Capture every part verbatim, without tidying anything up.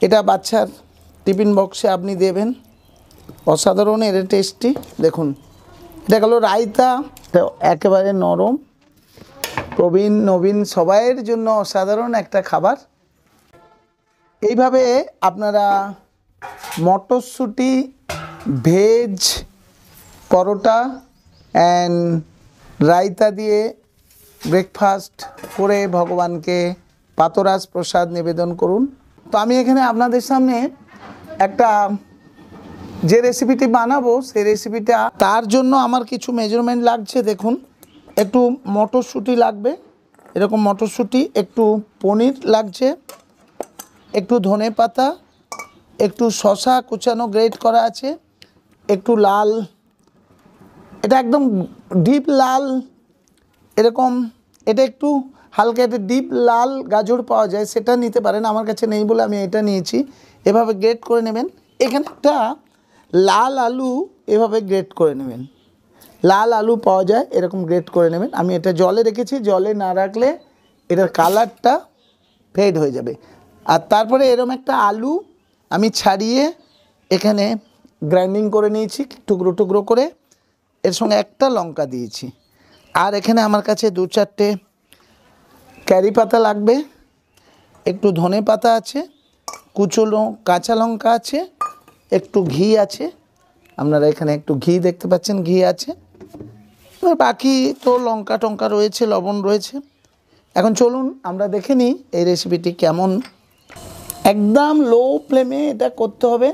এটা বাচ্চার টিফিন বক্সে আপনি দেবেন, অসাধারণ এর টেস্টি। দেখুন এটা গেল রায়তা, একেবারে নরম, প্রবীণ নবীন সবাইয়ের জন্য অসাধারণ একটা খাবার। এইভাবে আপনারা মটরশুঁটি ভেজ পরোটা অ্যান্ড রায়তা দিয়ে ব্রেকফাস্ট করে ভগবানকে পাতরাজ প্রসাদ নিবেদন করুন। তো আমি এখানে আপনাদের সামনে একটা যে রেসিপিটি বানাবো সেই রেসিপিটা, তার জন্য আমার কিছু মেজারমেন্ট লাগছে। দেখুন একটু মটরশুঁটি লাগবে, এরকম মটরশুঁটি, একটু পনির লাগছে, একটু ধনে পাতা, একটু শসা কুচানো গ্রেট করা আছে, একটু লাল, এটা একদম ডিপ লাল এরকম, এটা একটু হালকা একটা ডিপ লাল গাজর পাওয়া যায়, সেটা নিতে পারেন, আমার কাছে নেই বলে আমি এটা নিয়েছি। এভাবে গ্রেট করে নেবেন। এখানে একটা লাল আলু এভাবে গ্রেট করে নেবেন, লাল আলু পাওয়া যায় এরকম গ্রেট করে নেবেন। আমি এটা জলে রেখেছি, জলে না রাখলে এটার কালারটা ফেড হয়ে যাবে। আর তারপরে এরকম একটা আলু আমি ছাড়িয়ে এখানে গ্রাইন্ডিং করে নিয়েছি টুকরো টুকরো করে, এর সঙ্গে একটা লঙ্কা দিয়েছি। আর এখানে আমার কাছে দু চারটে ক্যারি পাতা লাগবে, একটু ধনে পাতা আছে, কুচনো কাঁচা লঙ্কা আছে, একটু ঘি আছে, আপনারা এখানে একটু ঘি দেখতে পাচ্ছেন, ঘি আছে, বাকি তো লঙ্কা টঙ্কা রয়েছে, লবণ রয়েছে। এখন চলুন আমরা দেখে নিই এই রেসিপিটি কেমন। একদম লো ফ্লেমে এটা করতে হবে।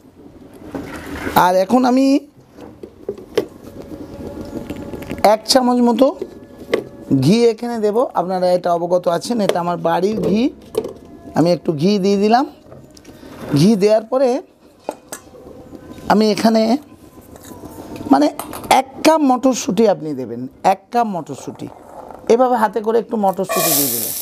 আর এখন আমি এক চামচ মতো ঘি এখানে দেব, আপনারা এটা অবগত আছেন, এটা আমার বাড়ির ঘি। আমি একটু ঘি দিয়ে দিলাম। ঘি দেওয়ার পরে আমি এখানে মানে এক কাপ মটরশুঁটি আপনি দেবেন, এক কাপ মটরশুঁটি, এভাবে হাতে করে একটু মটরশুঁটি দিয়ে দিলেন।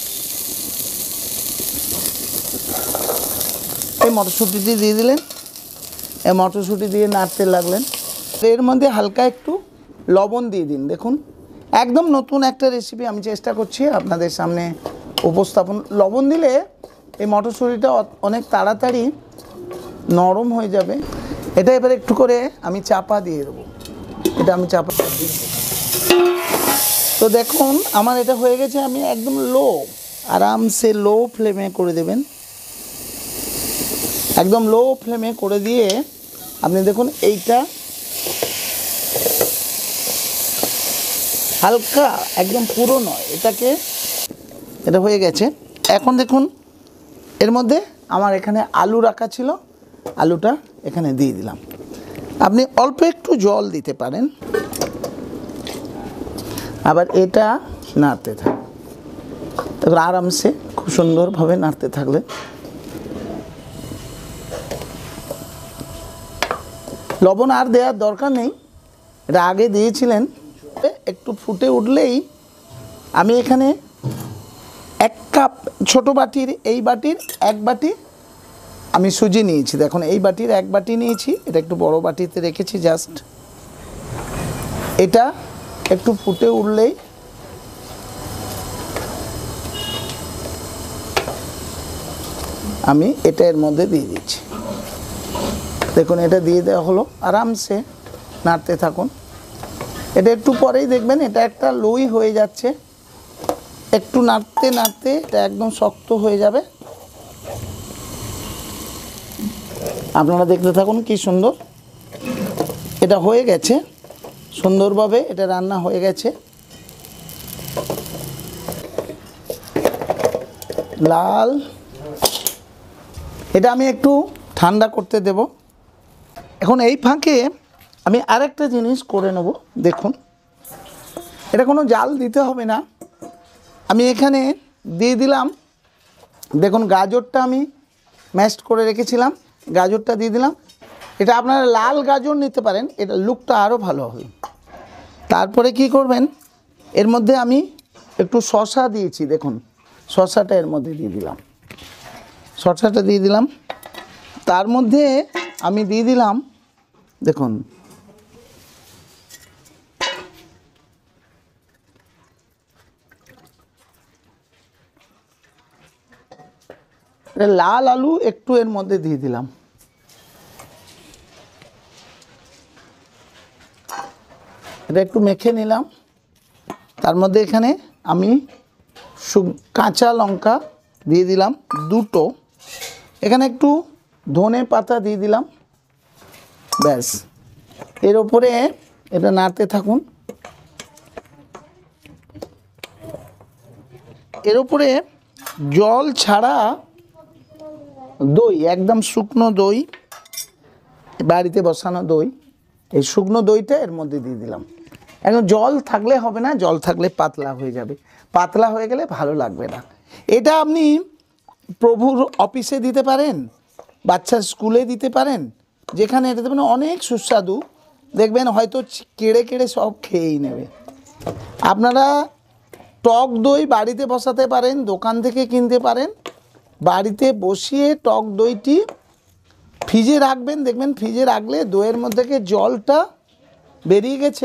এই মটরশুঁটিটি দিয়ে দিলেন, এই মটরশুঁটি দিয়ে নাড়তে লাগলেন। এর মধ্যে হালকা একটু লবণ দিয়ে দিন। দেখুন একদম নতুন একটা রেসিপি আমি চেষ্টা করছি আপনাদের সামনে উপস্থাপন। লবণ দিলে এই মটরশুঁটিটা অনেক তাড়াতাড়ি নরম হয়ে যাবে। এটা এবার একটু করে আমি চাপা দিয়ে দেবো, এটা আমি চাপা দিয়ে দেবো। তো দেখুন আমার এটা হয়ে গেছে। আমি একদম লো, আরামসে লো ফ্লেমে করে দেবেন, একদম লো ফ্লেমে করে দিয়ে আপনি দেখুন এইটা হালকা, একদম পুরো নয়, এটাকে, এটা হয়ে গেছে। এখন দেখুন এর মধ্যে আমার এখানে আলু রাখা ছিল, আলুটা এখানে দিয়ে দিলাম। আপনি অল্প একটু জল দিতে পারেন। আবার এটা নাড়তে থাক, তারপর আরামসে খুব সুন্দরভাবে নাড়তে থাকলে। লবণ আর দেওয়ার দরকার নেই, এটা আগে দিয়েছিলেন। একটু ফুটে উঠলেই আমি এখানে এক কাপ, ছোটো বাটির, এই বাটির এক বাটি আমি সুজি নিয়েছি। দেখুন এই বাটির এক বাটি নিয়েছি, এটা একটু বড় বাটিতে রেখেছি জাস্ট। এটা একটু ফুটে উঠলেই আমি এটা এর মধ্যে দিয়ে দিচ্ছি। দেখুন এটা দিয়ে দেওয়া হলো, আরামসে নাড়তে থাকুন। এটা একটু পরেই দেখবেন এটা একটা লোই হয়ে যাচ্ছে, একটু নাড়তে নাড়তে এটা একদম শক্ত হয়ে যাবে। আপনারা দেখতে থাকুন কি সুন্দর এটা হয়ে গেছে, সুন্দরভাবে এটা রান্না হয়ে গেছে। লাল, এটা আমি একটু ঠান্ডা করতে দেব। এখন এই ফাঁকে আমি আরেকটা জিনিস করে নেব। দেখুন এটা কোনো জাল দিতে হবে না, আমি এখানে দিয়ে দিলাম। দেখুন গাজরটা আমি ম্যাশড করে রেখেছিলাম, গাজরটা দিয়ে দিলাম। এটা আপনারা লাল গাজর নিতে পারেন, এটা লুকটা আরও ভালো হবে। তারপরে কি করবেন, এর মধ্যে আমি একটু শসা দিয়েছি, দেখুন শসাটা এর মধ্যে দিয়ে দিলাম, শসাটা দিয়ে দিলাম। তার মধ্যে আমি দিয়ে দিলাম, দেখুন এটা লাল আলু একটু এর মধ্যে দিয়ে দিলাম, এটা একটু মেখে নিলাম। তার মধ্যে এখানে আমি কাঁচা লঙ্কা দিয়ে দিলাম দুটো, এখানে একটু ধনে পাতা দিয়ে দিলাম, ব্যাস। এর ওপরে এটা নাড়তে থাকুন। এর উপরে জল ছাড়া দই, একদম শুকনো দই, বাড়িতে বসানো দই, এই শুকনো দইটা এর মধ্যে দিয়ে দিলাম। এখন জল থাকলে হবে না, জল থাকলে পাতলা হয়ে যাবে, পাতলা হয়ে গেলে ভালো লাগবে না। এটা আপনি প্রভুর অফিসে দিতে পারেন, বাচ্চার স্কুলে দিতে পারেন, যেখানে এটা দেবেন অনেক সুস্বাদু, দেখবেন হয়তো কেড়ে কেড়ে সব খেয়েই নেবে। আপনারা টক দই বাড়িতে বসাতে পারেন, দোকান থেকে কিনতে পারেন, বাড়িতে বসিয়ে টক দইটি ফ্রিজে রাখবেন, দেখবেন ফ্রিজে রাখলে দইয়ের মধ্যে থেকে জলটা বেরিয়ে গেছে,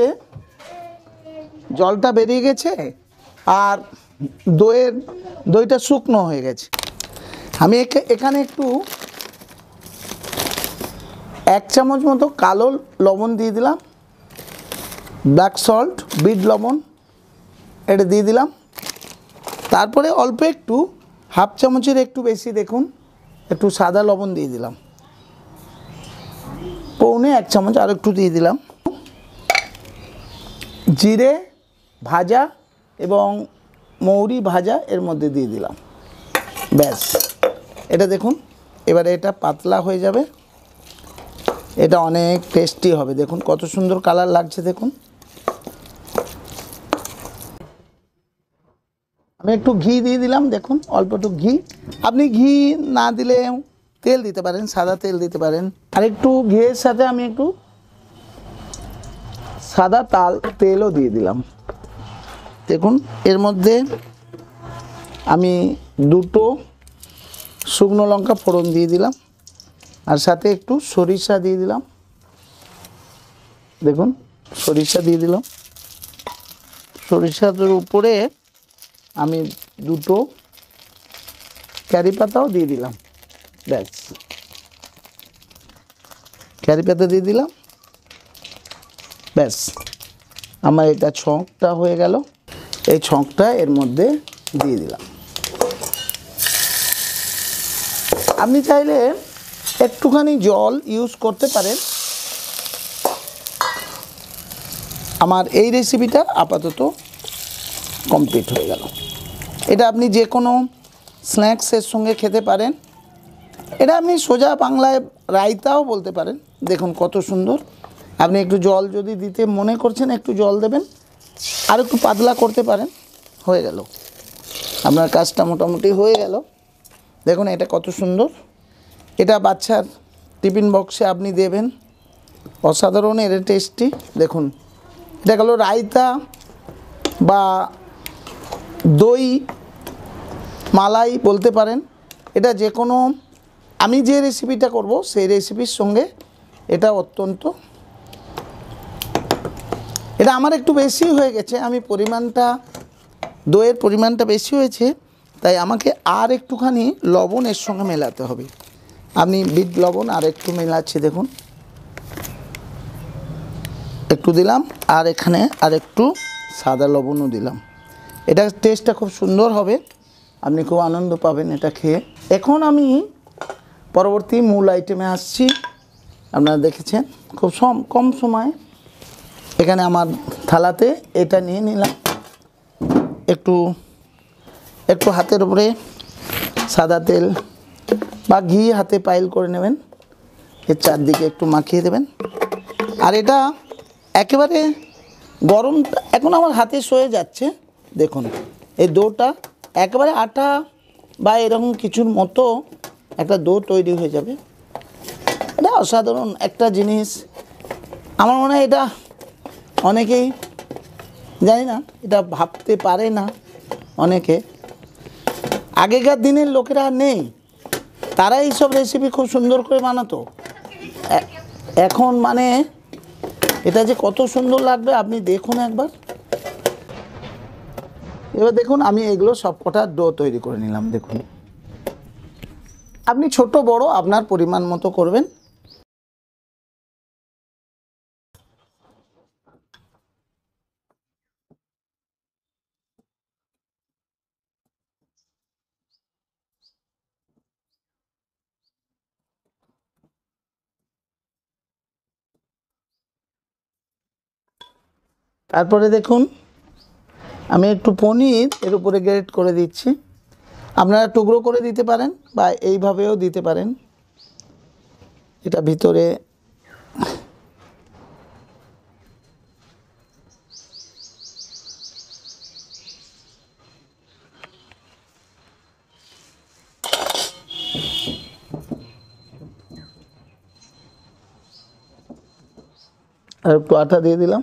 জলটা বেরিয়ে গেছে আর দইয়ের দইটা শুকনো হয়ে গেছে। আমি এখানে একটু এক চামচ মতো কালো লবণ দিয়ে দিলাম, ব্ল্যাক সল্ট, বিট লবণ এটা দিয়ে দিলাম। তারপরে অল্প একটু হাফ চামচের একটু বেশি দেখুন একটু সাদা লবণ দিয়ে দিলাম, পৌনে এক চামচ আর একটু দিয়ে দিলাম। জিরে ভাজা এবং মৌরি ভাজা এর মধ্যে দিয়ে দিলাম, ব্যাস। এটা দেখুন এবারে এটা পাতলা হয়ে যাবে, এটা অনেক টেস্টি হবে। দেখুন কত সুন্দর কালার লাগছে, দেখুন। আমি একটু ঘি দিয়ে দিলাম, দেখুন অল্প একটু ঘি, আপনি ঘি না দিলে তেল দিতে পারেন, সাদা তেল দিতে পারেন। আর একটু ঘিয়ের সাথে আমি একটু সাদা তাল তেলও দিয়ে দিলাম। দেখুন এর মধ্যে আমি দুটো শুকনো লঙ্কা ফোড়ন দিয়ে দিলাম, আর সাথে একটু সরিষা দিয়ে দিলাম, দেখুন সরিষা দিয়ে দিলাম। সরিষার উপরে আমি দুটো কারি পাতাও দিয়ে দিলাম, ব্যাস। কারি পাতা দিয়ে দিলাম, ব্যাস। আমার এটা ছকটা হয়ে গেল, এই ছকটা এর মধ্যে দিয়ে দিলাম। আপনি চাইলে একটুখানি জল ইউজ করতে পারেন। আমার এই রেসিপিটা আপাতত কমপ্লিট হয়ে গেল। এটা আপনি যে কোনো স্ন্যাক্সের সঙ্গে খেতে পারেন, এটা আপনি সোজা বাংলায় রায়তাও বলতে পারেন। দেখুন কত সুন্দর। আপনি একটু জল যদি দিতে মনে করছেন একটু জল দেবেন, আর একটু পাতলা করতে পারেন, হয়ে গেল আপনার কাজটা মোটামুটি হয়ে গেল। দেখুন এটা কত সুন্দর, এটা বাচ্চার টিফিন বক্সে আপনি দেবেন, অসাধারণ এর টেস্টি। দেখুন এটা গেল রায়তা বা দই মালাই বলতে পারেন। এটা যে কোনো, আমি যে রেসিপিটা করব সেই রেসিপির সঙ্গে এটা অত্যন্ত, এটা আমার একটু বেশি হয়ে গেছে, আমি পরিমাণটা দইয়ের পরিমাণটা বেশি হয়েছে, তাই আমাকে আর একটুখানি লবণ এর সঙ্গে মেলাতে হবে। আমি বিট লবণ আর একটু মেলাচ্ছি, দেখুন একটু দিলাম, আর এখানে আর একটু সাদা লবণও দিলাম। এটা টেস্টটা খুব সুন্দর হবে, আপনি খুব আনন্দ পাবেন এটা খেয়ে। এখন আমি পরবর্তী মূল আইটেমে আসছি। আপনারা দেখেছেন খুব কম সময় এখানে আমার থালাতে এটা নিয়ে নিলাম, একটু একটু হাতের উপরে সাদা তেল বা ঘি হাতে পাইল করে নেবেন, এর চারদিকে একটু মাখিয়ে দেবেন। আর এটা একেবারে গরম, এখন আমার হাতে সয়ে যাচ্ছে, দেখুন এই ডোটা একেবারে আটা বা এরকম কিছুর মতো একটা ডো তৈরি হয়ে যাবে। এটা অসাধারণ একটা জিনিস, আমার মনে হয় এটা অনেকেই জানি না, এটা ভাবতে পারে না অনেকে। আগেকার দিনের লোকেরা নেই, তারা এইসব রেসিপি খুব সুন্দর করে বানাতো। এখন মানে এটা যে কত সুন্দর লাগবে আপনি দেখুন একবার। এবার দেখুন আমি এগুলো সব কটা ডো তৈরি করে নিলাম, দেখুন আপনি ছোট বড় আপনার পরিমাণ মতো করবেন। তারপরে দেখুন আমি একটু পনির এর উপরে গ্রেট করে দিচ্ছি। আপনারা টুকরো করে দিতে পারেন বা এইভাবেও দিতে পারেন। এটা ভিতরে আর একটু আটা দিয়ে দিলাম।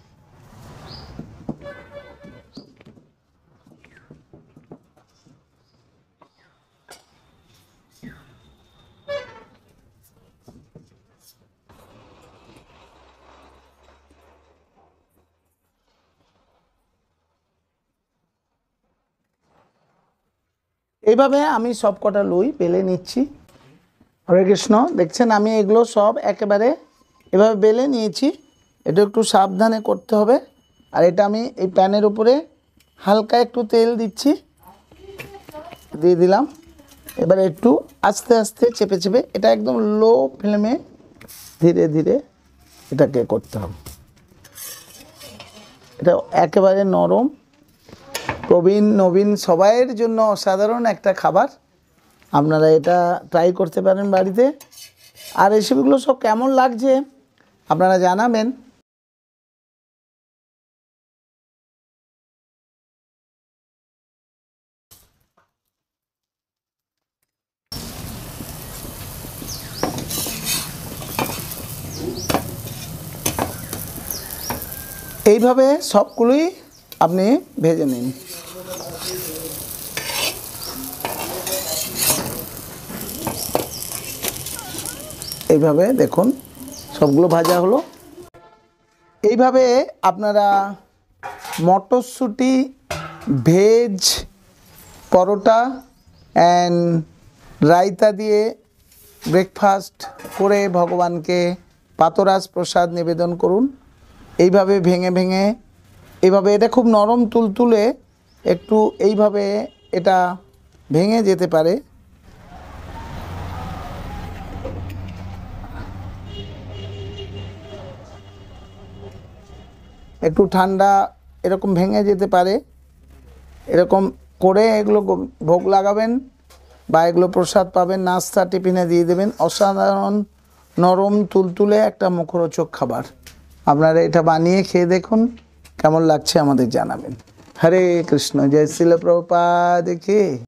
এইভাবে আমি সব কটা লুই বেলে নিচ্ছি। হরে কৃষ্ণ। দেখছেন আমি এগুলো সব একেবারে এভাবে বেলে নিয়েছি। এটা একটু সাবধানে করতে হবে। আর এটা আমি এই প্যানের উপরে হালকা একটু তেল দিচ্ছি, দিয়ে দিলাম। এবারে একটু আস্তে আস্তে চেপে চেপে এটা একদম লো ফ্লেমে ধীরে ধীরে এটাকে করতে হবে। এটা একেবারে নরম, প্রবীণ নবীন সবাইয়ের জন্য অসাধারণ একটা খাবার। আপনারা এটা ট্রাই করতে পারেন বাড়িতে। আর রেসিপিগুলো সব কেমন লাগছে আপনারা জানাবেন। এইভাবে সবগুলোই আপনি ভেজে নিন। এইভাবে দেখুন সবগুলো ভাজা হলো। এইভাবে আপনারা মটরশুঁটি ভেজ পরোটা অ্যান্ড রায়তা দিয়ে ব্রেকফাস্ট করে ভগবানকে পাতরাস প্রসাদ নিবেদন করুন। এইভাবে ভেঙে ভেঙে এইভাবে এটা খুব নরম তুলতুলে, একটু এইভাবে এটা ভেঙে যেতে পারে। একটু ঠান্ডা এরকম ভেঙে যেতে পারে। এরকম করে এগুলো ভোগ লাগাবেন বা এগুলো প্রসাদ পাবেন, নাস্তা টিফিনে দিয়ে দেবেন। অসাধারণ নরম তুলতুলে একটা মুখরোচক খাবার। আপনারা এটা বানিয়ে খেয়ে দেখুন, কেমন লাগছে আমাদের জানাবেন। হরে কৃষ্ণ। জয় শিল প্রভুপাদ কি।